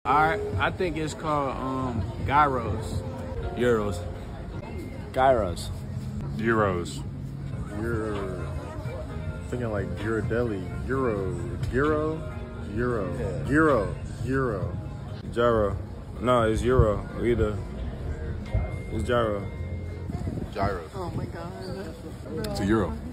Alright, I think it's called Gyros. Euros. Gyros. Gyros. You're thinking like Ghirardelli. Gyro. Gyro. No, it's Euro. Either. It's gyro. Gyros. Oh my god. It's a Euro.